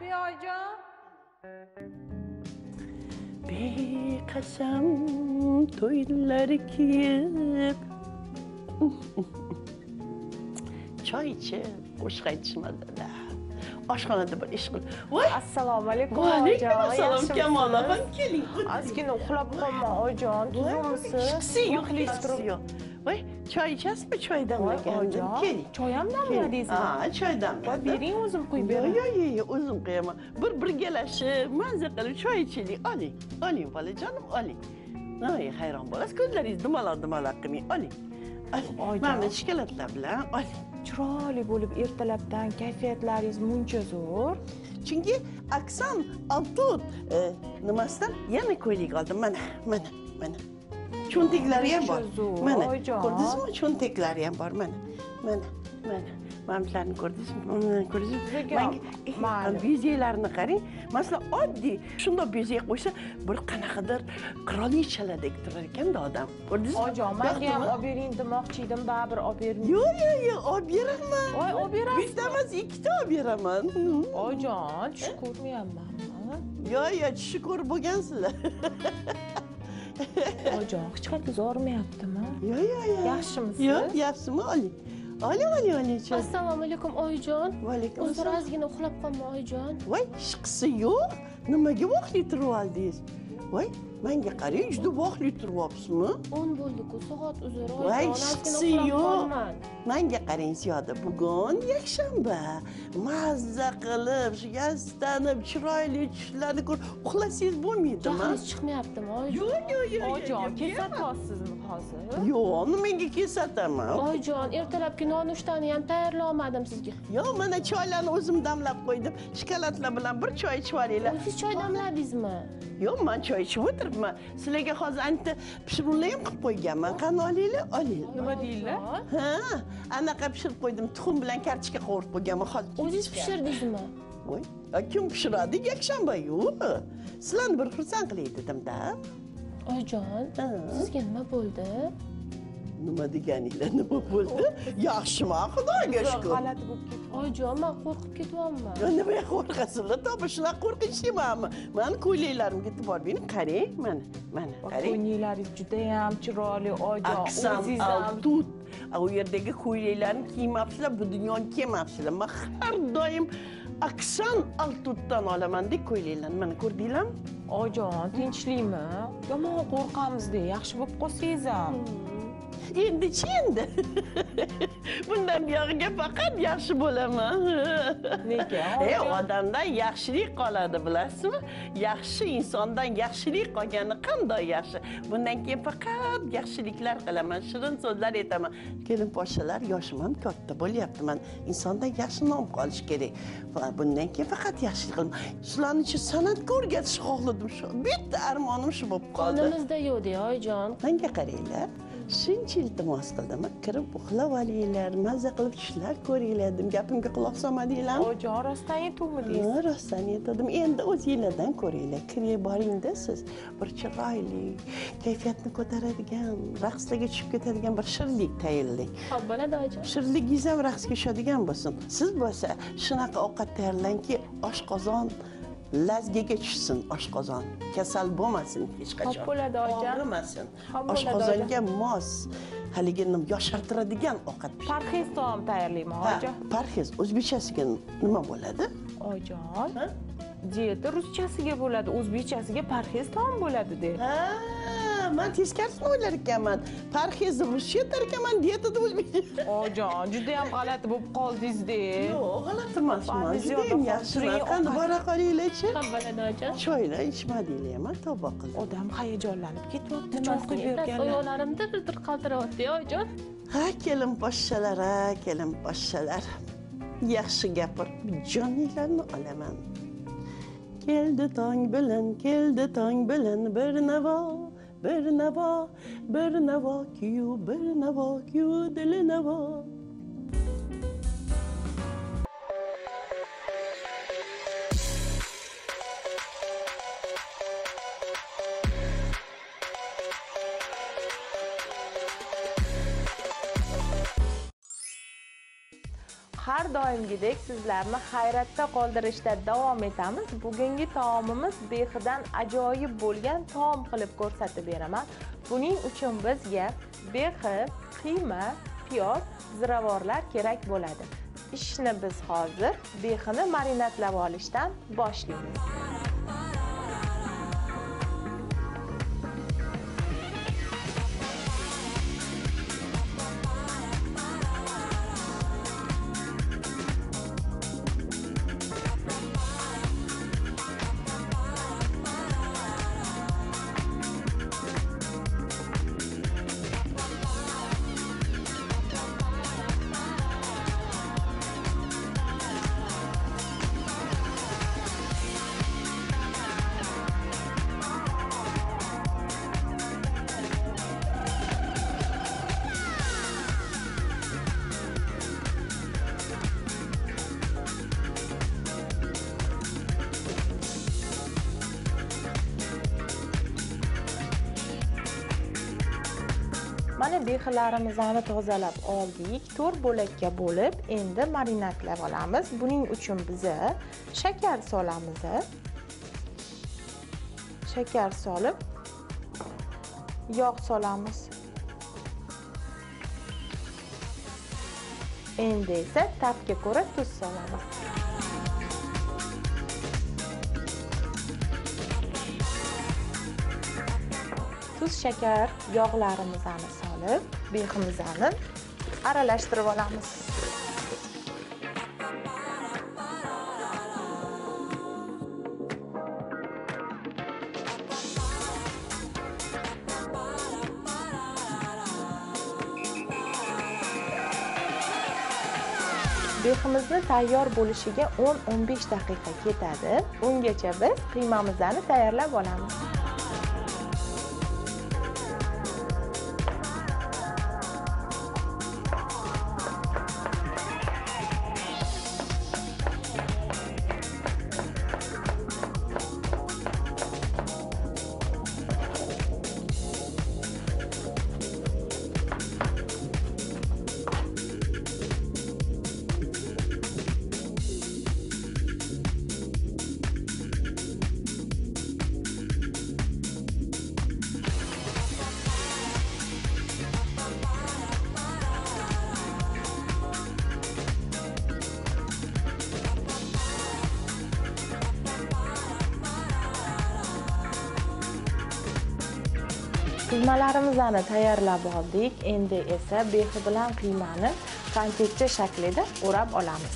yapıyor hocam? Beqasam to'ylar kiyib choy ichib qo'shiq aytishmadi. Oshxonada bir ish qilib. Voy, Assalomu alaykum va alaykum hojam. assalom. Kamol opam keling. Ozgina uxlab qolma hojam. Tuzimsiz? Yo'q. Voy, choy ichasizmi? Choy damlagandim. Keling. Choy ham damladingizmi? Ha, choy damladim. Bering o'zim quyib beraman. Yo'q, o'zim qo'yaman. Birgalashib, mazza qilib choy ichaylik. Oling bolajonim, oling. Voy, hayron bo'lasiz, ko'zlaringiz dumaloq qilmang. Oling. Mana shokoladlar bilan oling. Chiroyli bo'lib ertalabdan kayfiyatlaringiz muncha zo'r. Chunki Aksan Altut nimasidan yana ko'ylak oldim. Mana. Cho'ntaklari ham bor. Mana. Ko'rdingizmi? Cho'ntaklari ham bor. Mana. Mana shularni ko'rdingizmi? Mana bezaklarni qarang. Masalan, oddiy shunday bezak qo'ysa, bir qanaqadir qirolichalardek turar ekanda odam. Ko'rdingizmi? Hojam, menga ham olib bering demoqchi edim, baribir olib bering. Yo'q, olib beraman. Voy, olib berasiz. Bitta emas, ikkita olib beraman. Hojam, tush ko'rmayapmanmi? Yo'q, tush ko'rib bo'lgansizlar. Hojam, hech qanday zo'rmayaptimi? Yo'q. Yaxshimisiz? Yo'q, yaxshimi? Oling. Assalomu alaykum oyijon. Va alaykum assalom. O'zim ozgina uxlab qolma oyijon. Voy, ishqisi yo'q. Nimaga vaqtli turib oldingiz? Voy, menga qarang, juda vaqtli turyapsizmi? 10 bo'ldi-ku, soat uzr oyijon. Voy, ishqisi yo'q. Menga qarang, Ziyoda, bugun yakshanba. Mazza qilib, yastanib, chiroyli tushlarni ko'rib uxlasangiz bo'lmaydimi? Jahlingiz chiqmayaptimi oyijon? Yo'q. Hojam, kesatyapsizmi hozir? Yo'q, nimaga kesataman? Oyijon, ertalabki nonushtani ham tayyorlay olmadim sizga. Yo'q, mana choylarni o'zim damlab qo'ydim. Shokoladlar bilan bir choy ichib olinglar. Siz choy damladingizmi? Yo'q, men choy ichib o'tiribman. Sizlarga hozir ancha pishiruvlar ham qilib qo'yganman. Qani olinglar, olinglar. Nima deydilar? Ha, anaqa pishirib qo'ydim. Tuxum bilan kartoshka qovurib qo'yganman. Hozir O'zingiz pishirdingizmi? voy, kim pishiradi? Yakshanba-yu. Sizlarni bir xursand qilay dedim-da. Oyijon, sizga nima bo'ldi? Nima deganinglar? Nima bo'ldi? Yaxshimi, Xudoga shukr. G'alati bo'lib ketdi. Oyijon, men qo'rqib ketyapman. Nimaga qo'rqasizlar? To'g'ri, shunaqa qo'rqinch emasmi? Meni ko'ylaklarimga e'tibor bering, qarang, mana, qarang. Ko'ylaklaringiz juda ham chiroyli, oyijon. Aksan Altut. U yerdagi ko'ylaklarni kiymabsizlar, bu dunyoga kelmabsizlar. Men har doim Aksan Altutdan olaman-dek ko'ylaklarni. Mana ko'rdinglarmi? Oyijon, tinchlikmi? Yomon qo'rqamiz-da, yaxshi bo'lib qolsangiz ham. Endi. Bundan buyog'iga faqat yaxshi bo'laman. Nega? Odamdan yaxshilik qoladi, bilasizmi? Yaxshi insondan yaxshilik qolgani qanday yaxshi. Bundan keyin faqat yaxshiliklar qilaman, shirin so'zlar aytaman. Kelin poshshalar, yoshim ham katta bo'lyapti. Men insondan yaxshi nom qolish kerak. Va bundan keyin faqat yaxshilik qilaman. Sizlarni chi san'atga o'rgatishni xohladim shu. Bitta armonim shu bo'lib qoldi. Qonimizda yo'q-da oyijon. Menga qaranglar. Shuncha iltimos qildim. Kirib uxlab olinglar, mazza qilib tushlar ko'ringlar dedim. Gapimga quloq solmadinglarmi? Oyijon, rostdan aytuvdingiz? Rostdan aytdim. Endi o'zingizlardan ko'ringlar. Kirib boringda siz bir chiroyli, kayfiyatni ko'taradigan, raqslarga tushib ketadigan bir shirinlik tayyorlang. Xo'p, bo'ladi oyijon. Shirinligingiz ham raqsga tushadigan bo'lsin. Siz bo'lsa shunaqa ovqat tayyorlangki, oshqozon lazgiga tushsin, oshqozon kasal bo'lmasin hech qachon. Xo'p, bo'ladi oyijon. Og'rimasin. Oshqozonga mos haligi yoshartiradigan ovqat pishir. Parhez taom tayyorlayman oyijon. Parhez o'zbekchasiga nima bo'ladi? Oyijon, diyeta ruschasiga bo'ladi, o'zbekchasiga parhez taom bo'ladi-da. Men teskarisini o'ylar ekanman. Parhezda ruscha aytar ekanman, dietada o'zbekcha. Oyijon, juda ham g'alati bo'lib qoldingiz-da. Yo'q, g'alati emasman. Juda ham yaxshiman. Qani bora qolinglar-chi? Xo'p, bo'ladi oyijon. Choylar ichmadinglarmi? Tavba qildim. Odam hayajonlanib ketyapti, choy quyib berganlar. Oyoqlarim dir-dir qaltiryapti oyijon. Ha, kelin poshshalar, kelin poshshalar. Yaxshi gapir, joninglarni olaman. Keldi tong bilan bir navo kuyu, bir navo kuyu, dili navo. har doimgidek sizlarni hayratda qoldirishda davom etamiz. Bugungi taomimiz behidan ajoyib bo'lgan taom qilib ko'rsatib beraman. Buning uchun bizga behi, qiyma, piyoz, ziravorlar kerak bo'ladi. Ishni biz hozir behini marinatlab olishdan boshlaymiz. Mana behilarimizni tozalab oldik. 4 bo'lakka bo'lib, endi marinatlab olamiz. Buning uchun biz shakar solamiz. Shakar solib, yog' solamiz. Endi esa ta'bga ko'ra tuz solamiz. Tuz, shakar, yog'larimizni solib, behimizni aralashtirib olamiz. Behimizni tayyor bo'lishiga 10-15 daqiqa ketadi. Ungacha biz qiymamizni tayyorlab olamiz. Qiymalarimizni tayyorlab oldik. Endi esa behi bilan qiymani konfetcha shaklida o'rab olamiz.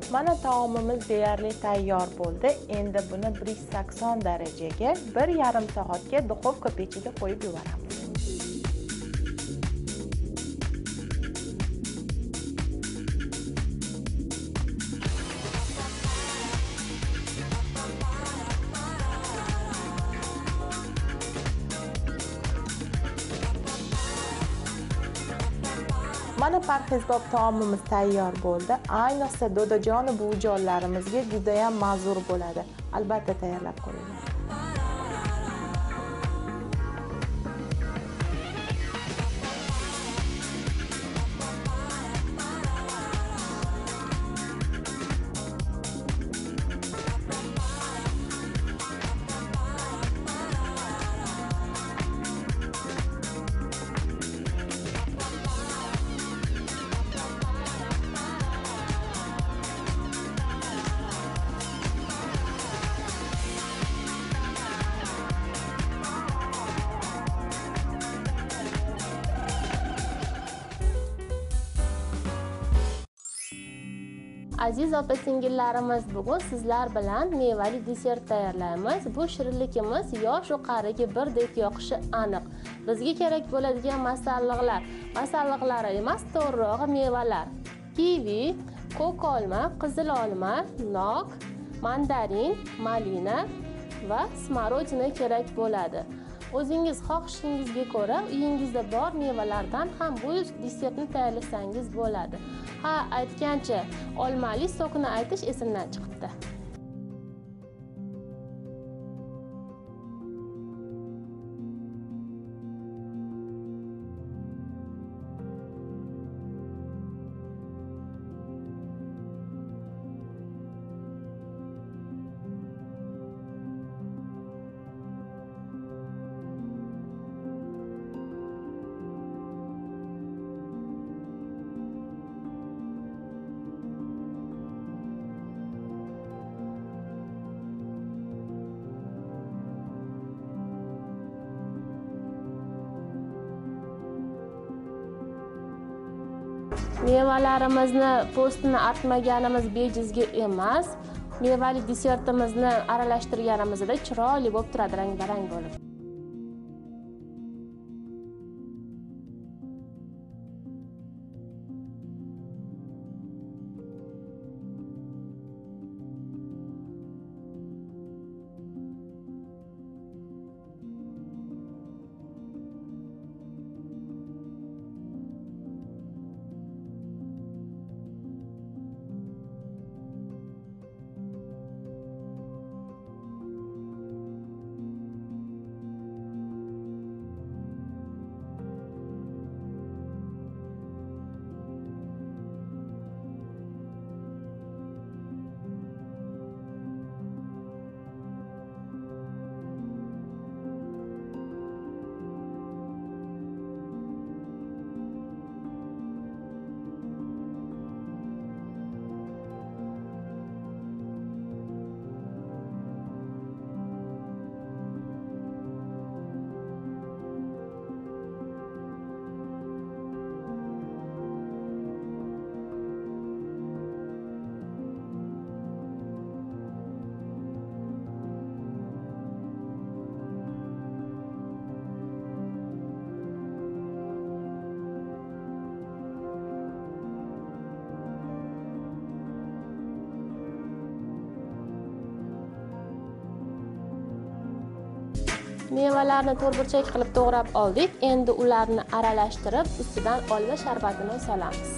Mana taomimiz deyarli tayyor bo'ldi. Endi buni 180 darajaga 1,5 soatga duxovka pechiga qo'yib yuboramiz. Mana parhezbob taomimiz tayyor bo'ldi. Ayniqsa dodajon buvijonlarimizga juda ham mazur bo'ladi. Albatta tayyorlab ko'ringlar. Aziz opa-singillarimiz, bugun sizlar bilan mevali desert tayyorlaymiz. Bu shirinlikimiz yosh-u qariga birdek yoqishi aniq. Bizga kerak bo'ladigan masalliqlar emas, to'g'rirog'i mevalar: kivi, ko'k olma, qizil olma, nok, mandarin, malina va smorodina kerak bo'ladi. O'zingiz xohishingizga ko'ra uyingizda bor mevalardan ham bu desertni tayyorlasangiz bo'ladi. Ha, aytgancha, olmali sokni aytish esimdan chiqibdi. Mevalarimizni postini artmaganimiz bejizga emas. Mevali desertimizni aralashtirganimizda chiroyli bo'lib turadi, rang-barang bo'lib. Mevalarni to'rtburchak qilib to'g'rab oldik. Endi ularni aralashtirib, ustidan olma sharbatini solamiz.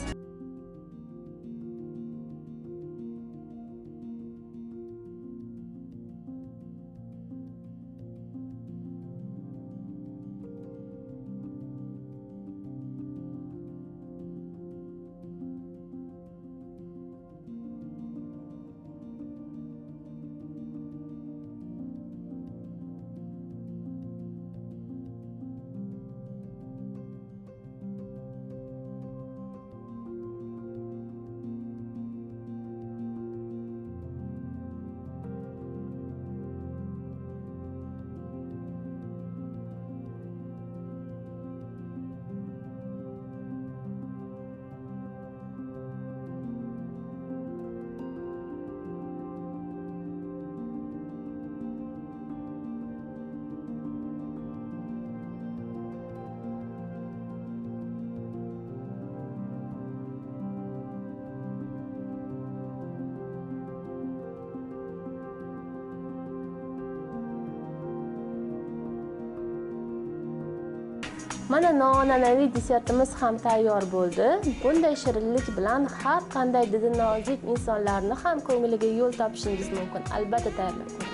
Mana noan'anaviy desertimiz ham tayyor bo'ldi. Bunday shirinlik bilan har qanday didi nozik insonlarni ham ko'ngliga yo'l topishingiz mumkin. Albatta tayyorlab ko'ring.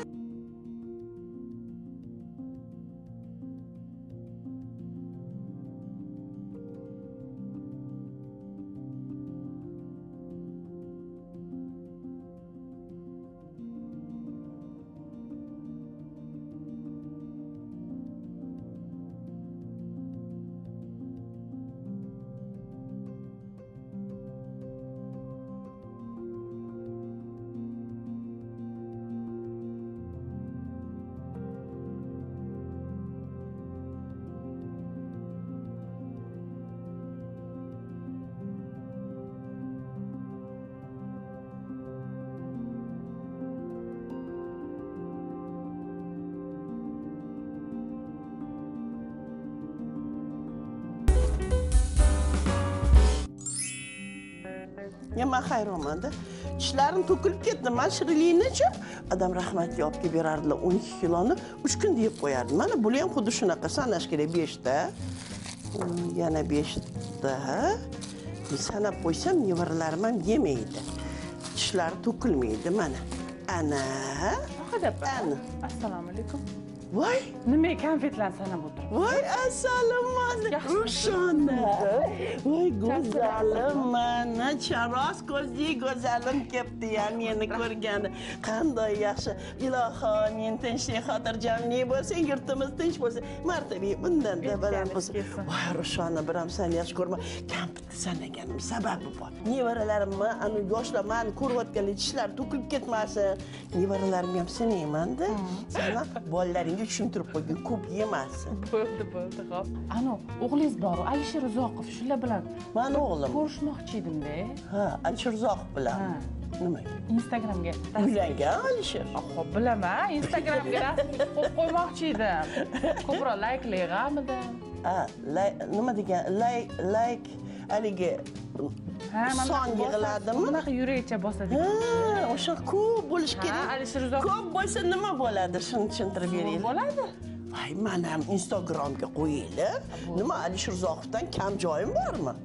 Nima xayromanda. Tishlarim to'kilib ketdi. Men shirinlikni-chi odam rahmatli olib kelib berardilar 12 kiloni 3 kunda yeb qo'yardi. Mana bu ham xuddi shunaqa sanash kerak 5 ta. Yana 5 ta. Sanab qo'ysam nevaralarim ham yemaydi. Tishlari to'kilmaydi mana. Ana. Ana. Assalomu alaykum. Voy, nima konfetlarni sanab o'tiribsiz? voy, assalomu alaykum. Rushona. Voy, go'zalim, mana charos ko'zli go'zalim kelibdi ya meni ko'rgani. Qanday yaxshi. Iloho, men tinchlik, xotirjamlik bo'lsin, yurtimiz tinch bo'lsin. Martabi bundan-da baland bo'lsin. Voy, Rushona, biram seni yaxshi ko'rma. Konfetni sanaganim sababi bor. Nevaralarimni, ana yoshlar meni ko'rayotganlar tishlar to'kilib ketmasin. Nevaralarim ham sinayman-da. Sana bolalaring tushuntirib qo'ygan, ko'p yemasin. Bo'ldi, xo'p. Ano, o'g'lingiz bor, Alisher Uzoqov, shular bilan Mani o'g'lim. ko'rishmoqchi edim-da. Ha, Alisher Uzoqov bilan. Nima? Instagramga. Uylangan Alisher. Xo'p, bilaman, Instagramga rasm qo'yib qo'ymoqchi edim. Ko'proq layklayganmidim. Ha, nima degan? Like haligi son yig'iladimi? Bunaqa yurakcha bosadi. Ha, o'sha ko'p bo'lish kerak. Alisher Uzoqov. Ko'p bo'lsa nima bo'ladi? Shuni tushuntirib beraylik. Bo'ladi. Voy, men ham Instagramga qo'yaylik. Nima Alisher Uzoqovdan kam joyim bormi?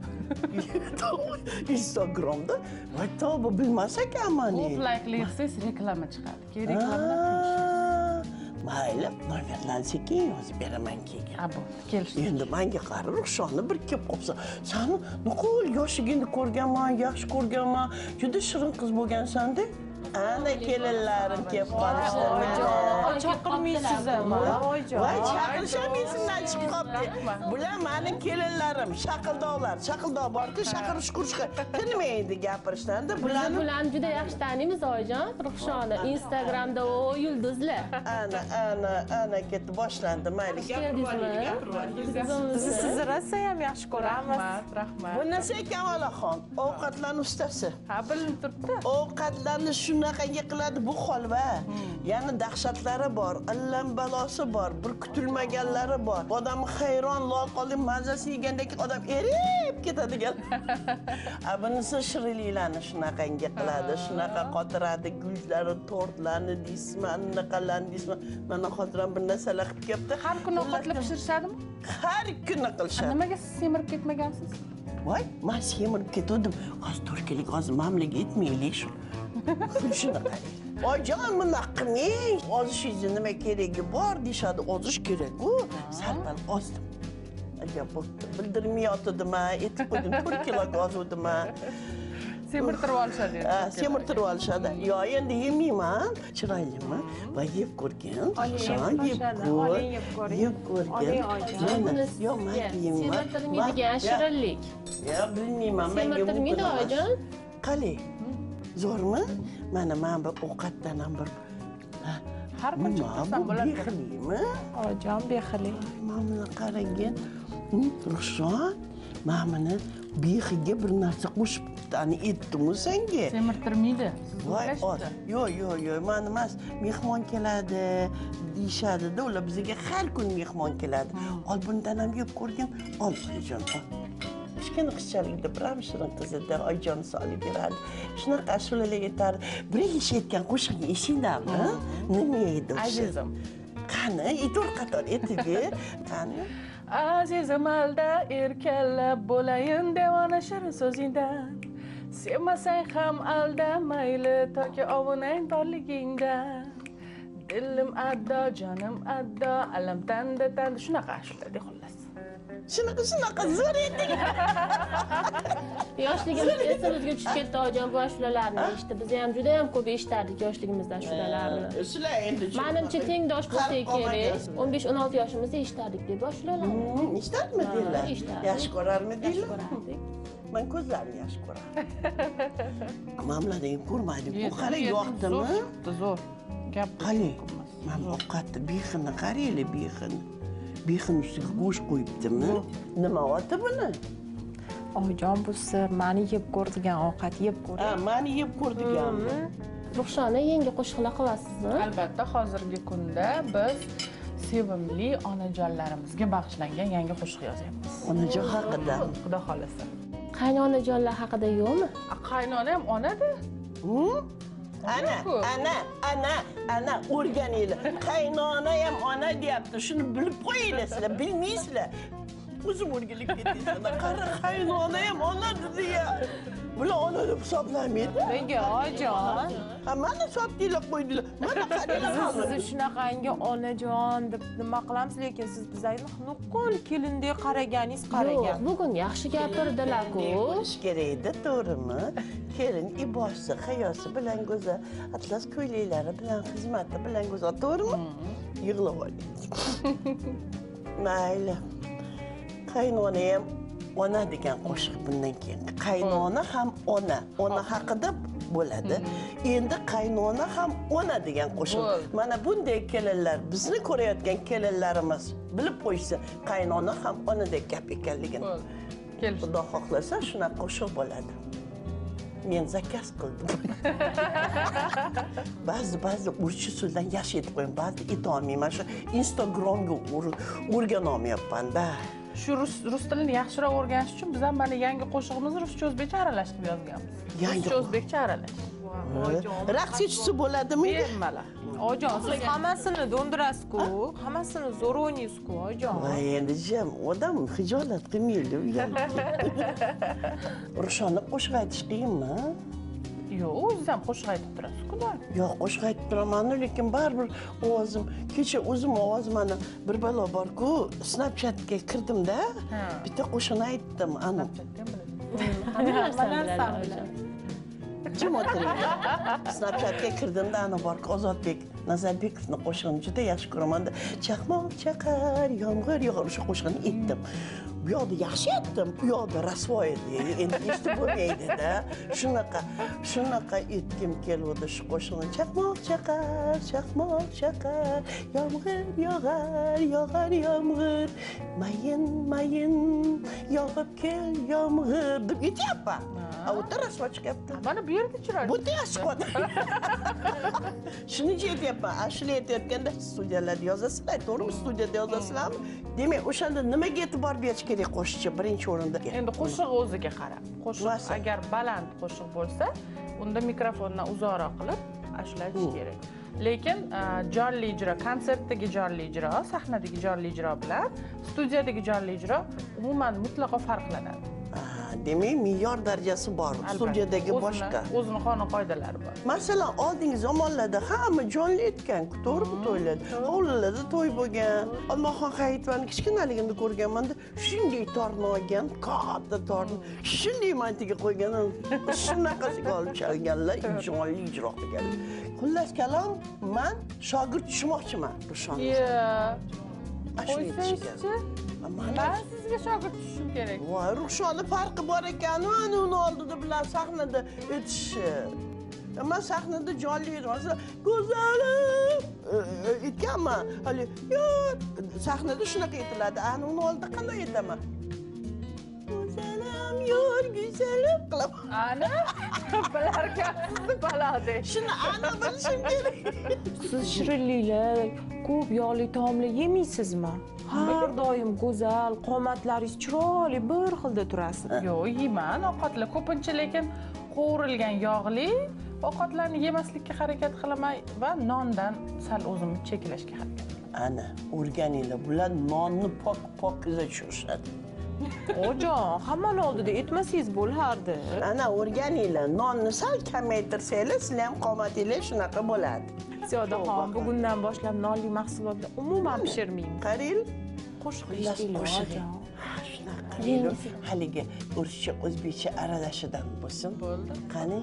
Instagramda voy to'g'ri bilmas ekanman. Ko'p layklaysiz reklama chiqadi. Keyin reklamadan qilish. Mayli, nomerlarni sekin yozib beraman keyin. Bu, kelishdik. Endi menga qara, Ruxshonni bir kelib qolsa, seni nuqul yoshligingni ko'rganman, yaxshi ko'rganman, juda shirin qiz bo'lgansan-da. Ana kelinlarim kelib qolishdi. Chaqirmaysiz mana. Voy, chaqirisham esimdan chiqib qoldi. Bular meni kelinlarim, shaqildoq bor-ku, shaqirish-qurishga tinmaydi gapirishdan-da. Bularni juda yaxshi taniymiz oyijon. Ruxshona Instagramda o yulduzlar. Ana ketdi, boshlandi. Mayli, Sizni rosa ham yaxshi ko'ramiz. Rahmat. Bu narsa Kamolaxon, ovqatlarning ustasi. Ha, bilinib turibdi. Ovqatlarni shunaqangi qiladi bu holva. Yana dahshatlari bor, illam balosi bor, bir kutilmaganlari bor. Odam hayron, loqolib mazasi yegandek odam erib ketadigan. Bunisi shirinliklarni shunaqangi qiladi, shunaqa qotiradi, gullarni, tortlarni deysizmi, anaqalarni deysizmi. Mana xotiram bir narsalar qilib kelibdi. Har kuni ovqatlar pishirishadimi? Har kuni qilishadi. Nimaga siz semirib ketmagansiz? Voy, men semirib ketdim. Hozir turkalik, hozir mamlaga etmaylik shu. Shunaqa. Oyijon, buni qilmang. Ozishingiz nima keragi bor deyshadi, ozish kerak-ku. Sal-pal ozdim. Ajab bo'pti. Bildirmayotdim, aytib qo'ydim, 4 kiloga ozdim. Semirtirib olishadi. Semirtirib olishadi. Yo, endi yemayman. Chiroylimi? Va yeb ko'rgin. Yeb ko'rgin. Yo, men yeyman. Semirtirmaydigan shirinlik. Yo, bilmayman. Semirtirmaydi oyijon. Qali. Zo'rmi? Mana men bir ovqatdan ham bir Har qancha qilsam bo'ladi. Bexilimi? Oyijon, bexili. Mana qaragin. Ruxshon, mana bexiga bir narsa qo'shib ani etdim senga. Semirtirmaydi. Voy, yo'q, men emas, mehmon keladi deyshadi-da, ular bizga har kun mehmon keladi. Ol bundan ham yeb ko'rgin, ol oyijon. Kichkina qizchaligida bir ham shirin qizida oyijon solib beradi. Shunaqa ashulalar aytardi. Bir eshitgan qo'shig'ini eshitdingmi? Nima edi o'sha? Azizim. Qani, itor qator aytib ber. Qani? Azizim alda erkalab bo'layin devona shirin so'zingdan. Sevmasang ham alda mayli toki ovunang borligingdan. Dilim addo, jonim addo, alam tanda shunaqa ashulada xullas. Shunaqa zo'r edi. Yoshligimiz esimizga tushib ketdi ojon bu ashulalarni eshitib. Biz ham juda ham ko'p eshitardik yoshligimizda ashulalarni. Sizlar endi Menimcha tengdosh bo'lsak kerak. 15-16 yoshimizda eshitardik deb ashulalarni. Eshitadimidilar? Yaxshi ko'rarmidilar? Ko'rardik. Men ko'zlarimni yaxshi ko'raman. Mamladan ko'rmaydim. Bu qalay yoqdimi? Zo'r. Gap Qani, men ovqatni bexini qaraylik, bexini. Bexin ustiga go'sht qo'yibdimi? Nima oti buni? Oyijon, bu siz meni yeb ko'rdigan ovqat yeb ko'ring. Ha, meni yeb ko'rdiganmi? Ruxshona yangi qo'shiqlar qilasizmi? Albatta, hozirgi kunda biz sevimli onajonlarimizga bag'ishlangan yangi qo'shiq yozyapmiz. Onajon haqida. Xudo xolasa. Qaynonajonlar haqida yo'qmi? Qaynona ham ona-da. Ana o'rganinglar. Qaynona ham ona deyapti. Shuni bilib qo'yinglar sizlar, bilmaysizlar. O'zim o'rganib ketasizlar. Qara qaynona ham ona dedi-ya. Bular ona deb hisoblamaydi. Nega oyijon? Ha, mana sotdinglar qo'ydilar. Mana qaranglar. Siz shunaqangi onajon deb nima qilamiz, lekin siz bizlarni nuqul kelindek qaraganingiz qaragan. Yo'q, bugun yaxshi gapirdilar-ku. Bo'lish kerak edi, to'g'rimi? Kelin ibosi, hayosi bilan go'zal, atlas ko'ylaklari bilan, xizmati bilan go'zal, to'g'rimi? Yig'lab olyapti. Mayli. Qaynona ham ona degan qo'shiq bundan keyin. Qaynona ham ona haqida bo'ladi. Endi qaynona ham ona degan qo'shiq. Mana bunday kelinlar, bizni ko'rayotgan kelinlarimiz bilib qo'ysa, qaynona ham onadek gap ekanligini. Xudo xohlasa shunaqa qo'shiq bo'ladi. Men zakaz qildim. Ba'zi urchi so'zdan yashayib qo'yim, ba'zi etolmayman. Shu Instagramga o'rganolmayapman-da. Shu rus tilini yaxshiroq o'rganish uchun biz ham mana yangi qo'shig'imizni ruscha o'zbekcha aralashtirib yozganmiz. Ruscha o'zbekcha aralash. Raqs echisi bo'ladimi? Bemalol. Oyijon, siz hammasini do'ndirasiz-ku, hammasini zo'r o'ynaysiz-ku, oyijon. Voy, endi jam, odam hijolat qilmaydi. Ruxshona qo'shiq aytish qiyinmi? Yo'q, o'zingiz ham qo'shiq aytib turasiz-ku. Yo'q, qo'shiq aytib turaman, lekin baribir ovozim, kecha o'zim ovozimni bir balo bor-ku, Snapchatga kirdim-da, bitta qo'shiqni aytdim, ana. Hamma narsani biladi. Jim o'tiring. Snapchatga kirdimda, ana bor-ku, Ozodbek Nazarbekovni qo'shig'ini juda yaxshi ko'raman-da. Chaqmoq chaqar, yomg'ir yog'ar, o'sha qo'shiqni aytdim. Bu yoqda yaxshi aytdim, bu yoqda rasvo edi. Endi eshitib bo'lmaydi-da. Shunaqa aytgim keldi shu qo'shiqni. Chaqmoq chaqar, yomg'ir yog'ar yomg'ir. Mayin yog'ib kel yomg'ir deb aytyapman. O'ta rasvo chiqyapti. Mana bu yerda chiroyli. Bu yaxshi qo'ydi. Shuni aytyapman, ashula aytayotganda studiyalarda yozasizlar, to'g'rimi? Studiyada yozasizlarmi? Demak, o'shanda nimaga e'tibor berish kerak qo'shiqchi birinchi o'rinda? Endi qo'shiq o'ziga qarab. Qo'shiq agar baland qo'shiq bo'lsa, unda mikrofondan uzoqroq qilib ashula aytish kerak. Lekin jonli ijro, konsertdagi jonli ijro, sahnadagi jonli ijro bilan studiyadagi jonli ijro umuman mutlaqo farqlanadi. Demak, me'yor darajasi bor. Studiyadagi boshqa. O'zining qonun qoidalari bor. Masalan, oldingi zamonlarda hamma jonli aytgan, to'g'rimi to'ylarda? Hovlilarda to'y bo'lgan. Olmaxon Hayitovani kichkinaligimda ko'rganman-da, shunday torni olgan, katta torni, shunday mantiga qo'ygan, shunaqasiga olib chalganlar, jonli ijro qilganlar. Xullas kalom, men shogird tushmoqchiman Ruxshona. Qo'ysangizchi? Men sizga shogird tushishim kerak. Voy, Ruxshona farqi bor ekan, mana uni oldida bilan sahnada aytishi. Men sahnada jonli aytmasam, go'zalim aytganman. Hali, yo'q, sahnada shunaqa aytiladi. Ana uni oldida qanday aytaman? Go'zalim, yo'q, go'zalim qilib. Ana, bilarkansiz balode. Shuni ana bilishim kerak. Siz shirinliklar, ko'p yog'li taomlar yemaysizmi? Har doim go'zal, qomatlaringiz chiroyli, bir xilda turasiz. Yo'q, yeyman ovqatlar ko'pincha, lekin qovurilgan yog'li ovqatlarni yemaslikka harakat qilaman va nondan sal o'zimni cheklashga harakat qilaman. ana o'rganinglar, bular nonni pokiza tushirishadi. Ojon, hammani oldida aytmasangiz bo'lardi. Ana o'rganinglar, nonni sal kamaytirsanglar, sizlar ham qomatinglar shunaqa bo'ladi. Ziyodaxon, bugundan boshlab nonli mahsulotni umuman pishirmaymiz. Qarang, Qo'shiq eshitinglar, ojon. shunaqa haligi o'zcha o'zbekcha aralashidan bo'lsin. Bo'ldi. Qani?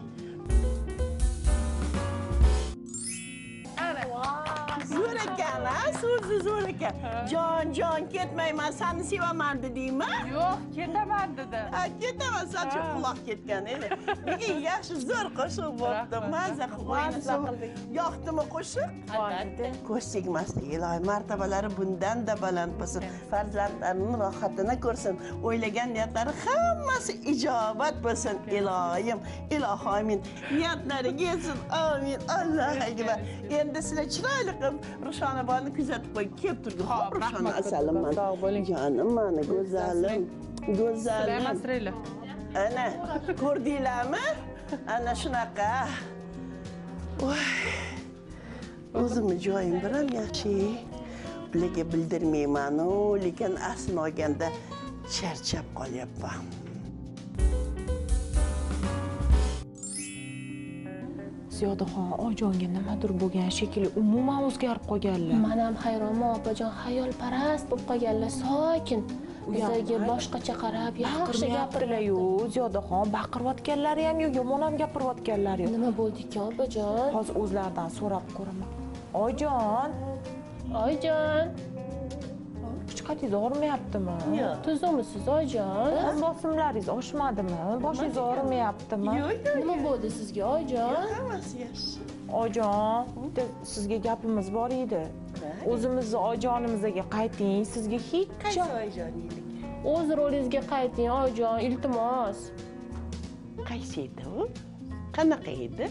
Zo'r ekan, so'zi zo'r ekan. Jon, ketmayman, seni sevaman dedingmi? Yo'q, ketaman dedi. Ketaman, sanchi quloq ketgan edi. Lekin yaxshi zo'r qo'shiq bo'pti. Mazza qildik. Yoqdimi qo'shiq? Albatta. Ko'z tegmaslik, ilohi martabalari bundan-da baland bo'lsin. Farzandlarining rohatini ko'rsin. O'ylagan niyatlari hammasi ijobat bo'lsin. Ilohim, ilohimin. Niyatlariga yetsin. Amin. Allohu akbar. Endi sizlar chiroyli qilib Rushona bonni kuzatib qo'yib kelib turdi. Xo'p, Rushona asalim mana. Sog' bo'ling. Jonim mana, go'zalim. Go'zalim. Asranglar. Ana, ko'rdinglarmi? Ana shunaqa. Voy. O'zimni joyim biram yaxshi. Ularga bildirmayman-u, lekin aslini olganda charchab qolyapman. Ziyodaxon, ojonga nimadir bo'lgan shekilli, umuman o'zgarib qolganlar. Men ham hayronman, opajon, xayolparast bo'lib qolganlar, sokin. Bizga boshqacha qarab, yaxshi gapirdilar-yu. Ziyodaxon, baqirayotganlari ham yo'q, yomon ham gapirayotganlari yo'q. Nima bo'ldi ekan, opajon? Hozir o'zlaridan so'rab ko'raman. Ojon, Oyijon, kuch qatingiz og'rimayaptimi? Yo'q. tuzukmisiz, oyijon? Qon bosimlaringiz oshmadimi? Boshingiz og'rimayaptimi? Yo'q, Nima bo'ldi sizga, oyijon? hammasi yaxshi. Ojon, bitta sizga gapimiz bor edi. O'zimizni ojonimizga qayting. Sizga hech Qaysi oyijoningiz? O'z rolingizga qayting, oyijon, iltimos. Qaysi edi u? Qanaqa edi?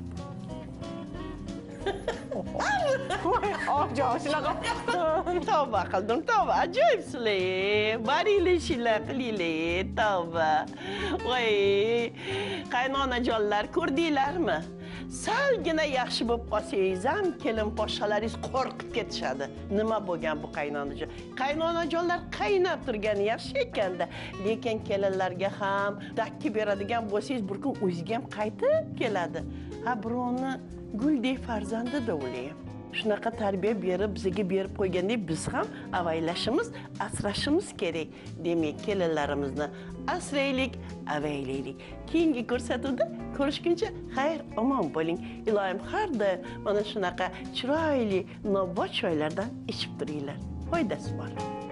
Ojon, shunaqa. Tavba qildim, tavba. Ajoyibsizlar. Baringlar ishinglar qilinglar. Tavba. Voy, qaynonajonlar, ko'rdinglarmi? Salgina yaxshi bo'lib qolsangiz ham kelin poshalaringiz qo'rqib ketishadi. Nima bo'lgan bu qaynonajon? Qaynonajonlar qaynab turgani yaxshi ekanda, lekin kelinlarga ham dakki beradigan bo'lsangiz, bir kun o'ziga ham qaytib keladi. Ha, birovni guldek farzandi da o'layim. Shunaqa tarbiya berib, bizga berib qo'ygandek, biz ham avaylashimiz, asrashimiz kerak. Demak, kelinlarimizni asraylik, avaylaylik. Keyingi ko'rsatuvda ko'rishguncha xayr, omon bo'ling. Ilohim har doim mana shunaqa chiroyli nobod choylardan ichib turinglar. Foydasi bor.